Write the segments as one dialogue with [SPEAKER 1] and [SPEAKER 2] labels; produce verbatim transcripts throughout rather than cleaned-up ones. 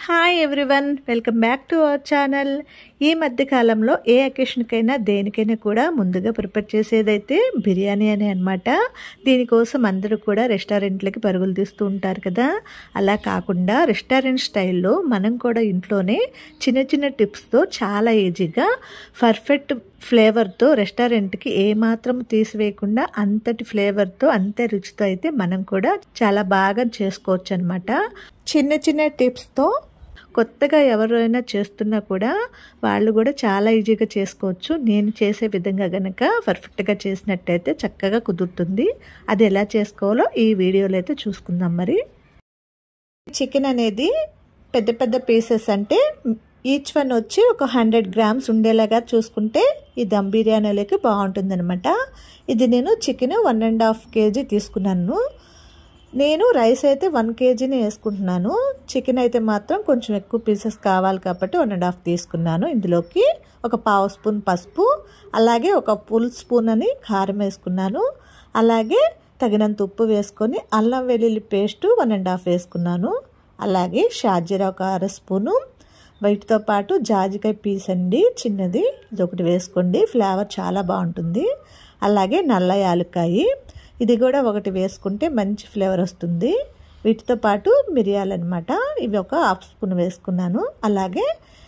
[SPEAKER 1] Hi everyone, welcome back to our channel. ఈ మధ్య కాలంలో ఏ అకేషన్కైనా దేనికైనా కూడా ముందుగా ప్రిపేర్ చేసేదైతే బిర్యానీ అనే అనమాట. దీనికోసం అందరూ కూడా రెస్టారెంట్లకి పరుగులు తీస్తూ ఉంటారు కదా. అలా కాకుండా రెస్టారెంట్ స్టైల్లో మనం కూడా ఇంట్లోనే చిన్న చిన్న టిప్స్తో చాలా ఈజీగా పర్ఫెక్ట్ ఫ్లేవర్తో రెస్టారెంట్కి ఏమాత్రం తీసివేయకుండా అంతటి ఫ్లేవర్తో అంతే రుచితో అయితే మనం కూడా చాలా బాగా చేసుకోవచ్చు అనమాట. చిన్న చిన్న టిప్స్తో కొత్తగా ఎవరైనా చేస్తున్నా కూడా వాళ్ళు కూడా చాలా ఈజీగా చేసుకోవచ్చు. నేను చేసే విధంగా కనుక పర్ఫెక్ట్గా చేసినట్టయితే చక్కగా కుదురుతుంది. అది ఎలా చేసుకోవాలో ఈ వీడియోలో అయితే చూసుకుందాం. మరి చికెన్ అనేది పెద్ద పెద్ద పీసెస్ అంటే ఈచ్ వన్ వచ్చి ఒక హండ్రెడ్ గ్రామ్స్ ఉండేలాగా చూసుకుంటే ఈ దమ్ బిర్యానీలోకి బాగుంటుంది అనమాట. ఇది నేను chicken one and half KG తీసుకున్నాను. నేను రైస్ అయితే వన్ కేజీని వేసుకుంటున్నాను. చికెన్ అయితే మాత్రం కొంచెం ఎక్కువ పీసెస్ కావాలి కాబట్టి వన్ అండ్ హాఫ్ తీసుకున్నాను. ఇందులోకి ఒక పావు స్పూన్ పసుపు, అలాగే ఒక ఫుల్ స్పూన్ అని కారం వేసుకున్నాను. అలాగే తగినంత ఉప్పు వేసుకొని అల్లం వెల్లుల్లి పేస్ట్ వన్ అండ్ హాఫ్ వేసుకున్నాను. అలాగే షాజీరా ఒక అర స్పూను, వీటితో పాటు జాజికాయ పీస్ అండి చిన్నది, ఇది ఒకటి వేసుకోండి, ఫ్లేవర్ చాలా బాగుంటుంది. అలాగే నల్ల యాలక్కాయ, ఇది కూడా ఒకటి వేసుకుంటే మంచి ఫ్లేవర్ వస్తుంది. వీటితో పాటు మిరియాలు అనమాట, ఇవి ఒక హాఫ్ స్పూన్ వేసుకున్నాను. అలాగే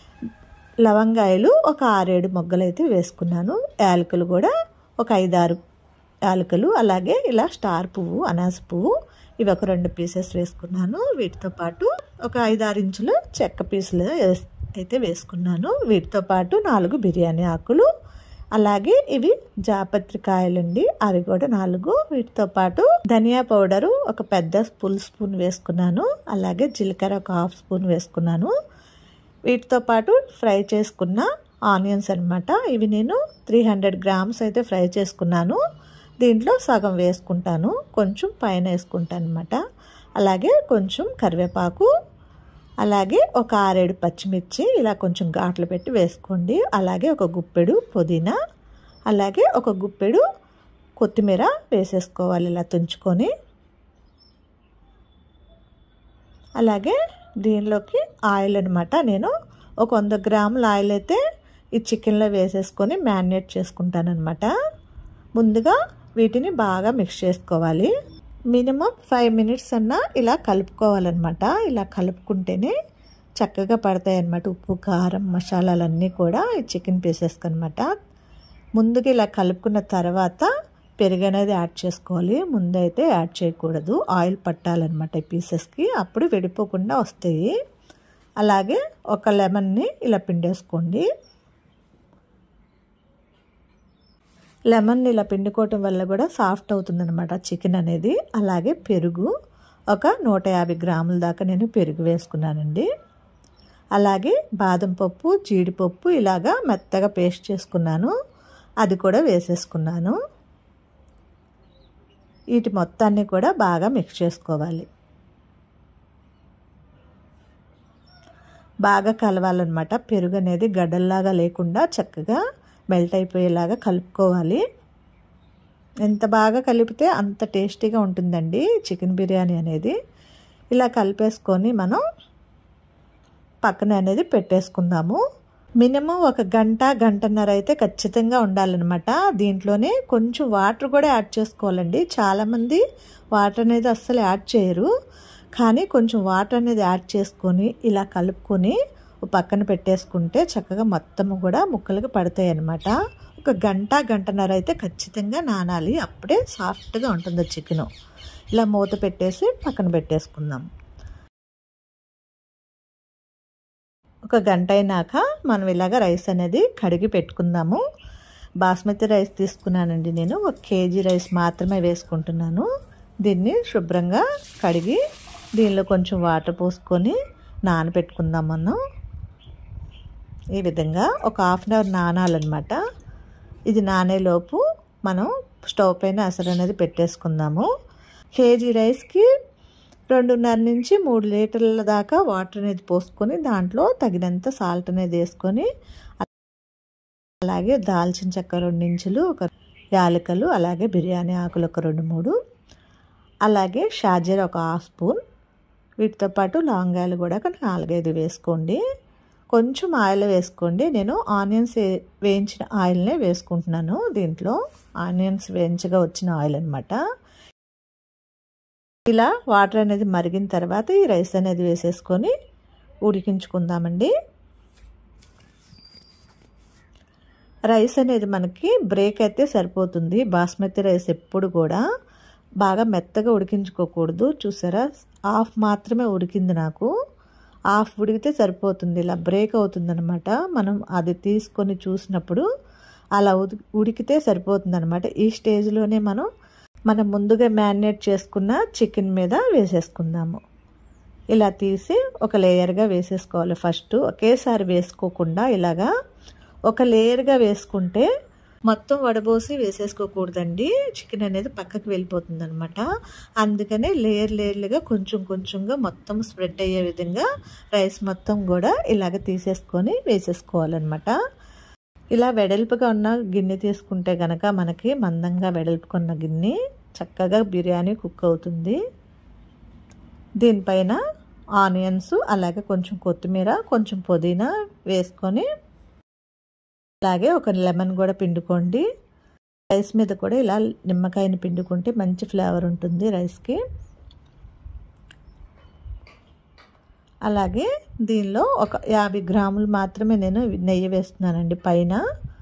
[SPEAKER 1] లవంగాయలు ఒక ఆరేడు మొగ్గలు అయితే వేసుకున్నాను. యాలకులు కూడా ఒక ఐదారు యాలకులు, అలాగే ఇలా స్టార్ పువ్వు, అనాస పువ్వు, ఇవి ఒక రెండు పీసెస్ వేసుకున్నాను. వీటితో పాటు ఒక ఐదారు ఇంచులు చెక్క పీసులు అయితే వేసుకున్నాను. వీటితో పాటు నాలుగు బిర్యానీ ఆకులు, అలాగే ఇవి జాపత్రి కాయలండి, అవి కూడా నాలుగు. వీటితో పాటు ధనియా పౌడరు ఒక పెద్ద ఫుల్ స్పూన్ వేసుకున్నాను. అలాగే జీలకర్ర ఒక హాఫ్ స్పూన్ వేసుకున్నాను. వీటితో పాటు ఫ్రై చేసుకున్న ఆనియన్స్ అనమాట, ఇవి నేను త్రీ హండ్రెడ్ గ్రామ్స్ అయితే ఫ్రై చేసుకున్నాను. దీంట్లో సగం వేసుకుంటాను, కొంచెం పైన వేసుకుంటాను అనమాట. అలాగే కొంచెం కరివేపాకు, అలాగే ఒక ఆరేడు పచ్చిమిర్చి ఇలా కొంచెం ఘాట్లు పెట్టి వేసుకోండి. అలాగే ఒక గుప్పెడు పుదీనా, అలాగే ఒక గుప్పెడు కొత్తిమీర వేసేసుకోవాలి ఇలా తుంచుకొని. అలాగే దీనిలోకి ఆయిల్ అనమాట, నేను ఒక వంద గ్రాముల ఆయిల్ అయితే ఈ చికెన్లో వేసేసుకొని మ్యారినేట్ చేసుకుంటాను అనమాట. ముందుగా వీటిని బాగా మిక్స్ చేసుకోవాలి. మినిమం ఫైవ్ మినిట్స్ అన్నా ఇలా కలుపుకోవాలన్నమాట. ఇలా కలుపుకుంటేనే చక్కగా పడతాయి అన్నమాట ఉప్పు, కారం, మసాలాలన్నీ కూడా ఈ చికెన్ పీసెస్కి అనమాట. ముందుగా ఇలా కలుపుకున్న తర్వాత పెరుగు అనేది యాడ్ చేసుకోవాలి. ముందైతే యాడ్ చేయకూడదు, ఆయిల్ పట్టాలన్నమాట ఈ పీసెస్కి, అప్పుడు విడిపోకుండా వస్తాయి. అలాగే ఒక లెమన్ని ఇలా పిండేసుకోండి. లెమన్ ఇలా పిండుకోవటం వల్ల కూడా సాఫ్ట్ అవుతుంది అనమాట చికెన్ అనేది. అలాగే పెరుగు ఒక నూట యాభై గ్రాముల దాకా నేను పెరుగు వేసుకున్నానండి. అలాగే బాదం పప్పు, జీడిపప్పు ఇలాగా మెత్తగా పేస్ట్ చేసుకున్నాను, అది కూడా వేసేసుకున్నాను. వీటి మొత్తాన్ని కూడా బాగా మిక్స్ చేసుకోవాలి, బాగా కలవాలన్నమాట. పెరుగు అనేది గడ్డల్లాగా లేకుండా చక్కగా మెల్ట్ అయిపోయేలాగా కలుపుకోవాలి. ఎంత బాగా కలిపితే అంత టేస్టీగా ఉంటుందండి చికెన్ బిర్యానీ అనేది. ఇలా కలిపేసుకొని మనం పక్కన అనేది పెట్టేసుకుందాము. మినిమం ఒక గంట గంటన్నర అయితే ఖచ్చితంగా ఉండాలన్నమాట. దీంట్లోనే కొంచెం వాటర్ కూడా యాడ్ చేసుకోవాలండి. చాలామంది వాటర్ అనేది అస్సలు యాడ్ చేయరు, కానీ కొంచెం వాటర్ అనేది యాడ్ చేసుకొని ఇలా కలుపుకొని పక్కన పెట్టేసుకుంటే చక్కగా మొత్తము కూడా ముక్కలుగా పడతాయి అన్నమాట. ఒక గంట గంటన్నర అయితే ఖచ్చితంగా నానాలి, అప్పుడే సాఫ్ట్గా ఉంటుంది చికెను. ఇలా మూత పెట్టేసి పక్కన పెట్టేసుకుందాం. ఒక గంట అయినాక మనం ఇలాగ రైస్ అనేది కడిగి పెట్టుకుందాము. బాస్మతి రైస్ తీసుకున్నానండి నేను, ఒక కేజీ రైస్ మాత్రమే వేసుకుంటున్నాను. దీన్ని శుభ్రంగా కడిగి దీనిలో కొంచెం వాటర్ పోసుకొని నానబెట్టుకుందాం. మనం ఈ విధంగా ఒక హాఫ్ అన్ అవర్ నానాలన్నమాట. ఇది నానేలోపు మనం స్టవ్ పైన అసలు అనేది పెట్టేసుకుందాము. కేజీ రైస్కి రెండున్నర నుంచి మూడు లీటర్ల దాకా వాటర్ అనేది పోసుకొని దాంట్లో తగినంత సాల్ట్ అనేది వేసుకొని, అలాగే దాల్చిన చెక్క రెండు ఇంచులు, ఒక యాలకులు, అలాగే బిర్యానీ ఆకులు ఒక రెండు మూడు, అలాగే షాజీరా ఒక హాఫ్ స్పూన్ వీటితో పాటు లవంగాలు కూడా ఒక నాలుగైదు వేసుకోండి. కొంచెం ఆయిల్ వేసుకోండి. నేను ఆనియన్స్ వేయించిన ఆయిల్నే వేసుకుంటున్నాను. దీంట్లో ఆనియన్స్ వేయించగా వచ్చిన ఆయిల్ అనమాట. ఇలా వాటర్ అనేది మరిగిన తర్వాత ఈ రైస్ అనేది వేసేసుకొని ఉడికించుకుందామండి. రైస్ అనేది మనకి బ్రేక్ అయితే సరిపోతుంది. బాస్మతి రైస్ ఎప్పుడు కూడా బాగా మెత్తగా ఉడికించుకోకూడదు. చూసారా, హాఫ్ మాత్రమే ఉడికింది నాకు. హాఫ్ ఉడికితే సరిపోతుంది. ఇలా బ్రేక్ అవుతుంది అనమాట. మనం అది తీసుకొని చూసినప్పుడు అలా ఉడికితే సరిపోతుంది అనమాట. ఈ స్టేజ్లోనే మనం మనం ముందుగా మ్యారినేట్ చేసుకున్న చికెన్ మీద వేసేసుకుందాము. ఇలా తీసి ఒక లేయర్గా వేసేసుకోవాలి. ఫస్ట్ ఒకేసారి వేసుకోకుండా ఇలాగా ఒక లేయర్గా వేసుకుంటే మొత్తం వడబోసి వేసేసుకోకూడదండి. చికెన్ అనేది పక్కకి వెళ్ళిపోతుంది అనమాట. అందుకనే లేయర్ లేయర్లుగా కొంచెం కొంచెంగా మొత్తం స్ప్రెడ్ అయ్యే విధంగా రైస్ మొత్తం కూడా ఇలాగ తీసేసుకొని వేసేసుకోవాలన్నమాట. ఇలా వెడల్పుగా ఉన్న గిన్నె తీసుకుంటే కనుక మనకి మందంగా వెడల్పుకున్న గిన్నె చక్కగా బిర్యానీ కుక్ అవుతుంది. దీనిపైన ఆనియన్స్ అలాగే కొంచెం కొత్తిమీర కొంచెం పుదీనా వేసుకొని అలాగే ఒక లెమన్ కూడా పిండుకోండి. రైస్ మీద కూడా ఇలా నిమ్మకాయని పిండుకుంటే మంచి ఫ్లేవర్ ఉంటుంది రైస్కి. అలాగే దీనిలో ఒక యాభై గ్రాములు మాత్రమే నేను నెయ్యి వేస్తున్నానండి. పైన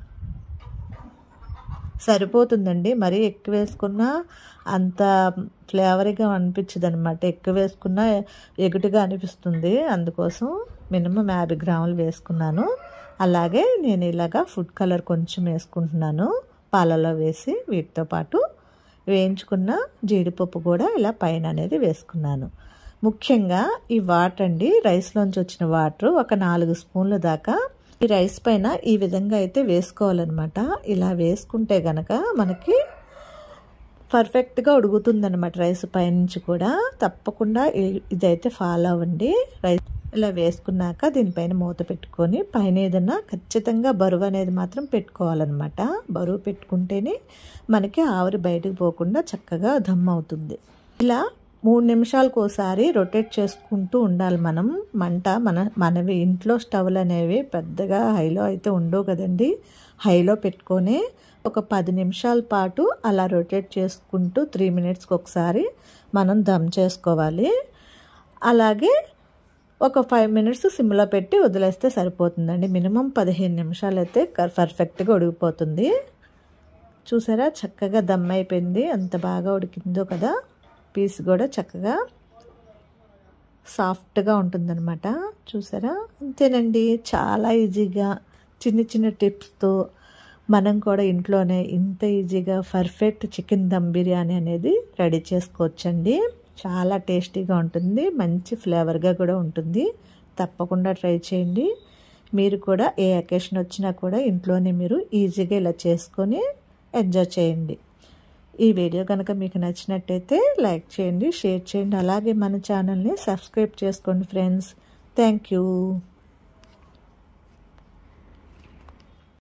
[SPEAKER 1] సరిపోతుందండి. మరీ ఎక్కువ వేసుకున్నా అంత ఫ్లేవరీగా అనిపించదు అనమాట. ఎక్కువ వేసుకున్నా ఎగుటుగా అనిపిస్తుంది. అందుకోసం మినిమం యాభై గ్రాములు వేసుకున్నాను. అలాగే నేను ఇలాగా ఫుడ్ కలర్ కొంచెం వేసుకుంటున్నాను పాలలో వేసి. వీటితో పాటు వేయించుకున్న జీడిపప్పు కూడా ఇలా పైన అనేది వేసుకున్నాను. ముఖ్యంగా ఈ వాటర్ అండి, రైస్లోంచి వచ్చిన వాటర్ ఒక నాలుగు స్పూన్ల దాకా ఈ రైస్ పైన ఈ విధంగా అయితే వేసుకోవాలన్నమాట. ఇలా వేసుకుంటే గనక మనకి పర్ఫెక్ట్గా ఉడుకుతుందన్నమాట రైస్ పైనుంచి కూడా. తప్పకుండా ఇదైతే ఫాలో అవ్వండి. రైస్ ఇలా వేసుకున్నాక దీనిపైన మూత పెట్టుకొని పైన ఏదన్నా ఖచ్చితంగా బరువు అనేది మాత్రం పెట్టుకోవాలన్నమాట. బరువు పెట్టుకుంటేనే మనకి ఆవిరి బయటకు పోకుండా చక్కగా దమ్ అవుతుంది. ఇలా మూడు నిమిషాలకు ఒకసారి రొటేట్ చేసుకుంటూ ఉండాలి మనం. మంట మన మనవి ఇంట్లో స్టవ్లు అనేవి పెద్దగా హైలో అయితే ఉండవు కదండి. హైలో పెట్టుకొని ఒక పది నిమిషాల పాటు అలా రొటేట్ చేసుకుంటూ త్రీ మినిట్స్కి ఒకసారి మనం దమ్ చేసుకోవాలి. అలాగే ఒక ఫైవ్ మినిట్స్ సిమ్లో పెట్టి వదిలేస్తే సరిపోతుందండి. మినిమం పదిహేను నిమిషాలు అయితే పర్ఫెక్ట్గా ఉడికిపోతుంది. చూసారా, చక్కగా దమ్ అయిపోయింది. అంత బాగా ఉడికిందో కదా. పీస్ కూడా చక్కగా సాఫ్ట్గా ఉంటుందన్నమాట. చూసారా, అంతేనండి. చాలా ఈజీగా చిన్న చిన్న టిప్స్తో మనం కూడా ఇంట్లోనే ఇంత ఈజీగా పర్ఫెక్ట్ చికెన్ దమ్ బిర్యానీ అనేది రెడీ చేసుకోవచ్చండి. చాలా టేస్టీగా ఉంటుంది, మంచి ఫ్లేవర్గా కూడా ఉంటుంది. తప్పకుండా ట్రై చేయండి. మీరు కూడా ఏ అకేషన్ వచ్చినా కూడా ఇంట్లోనే మీరు ఈజీగా ఇలా చేసుకొని ఎంజాయ్ చేయండి. ఈ వీడియో కనుక మీకు నచ్చినట్టయితే లైక్ చేయండి, షేర్ చేయండి. అలాగే మన ఛానల్ని సబ్స్క్రైబ్ చేసుకోండి ఫ్రెండ్స్. Thank you.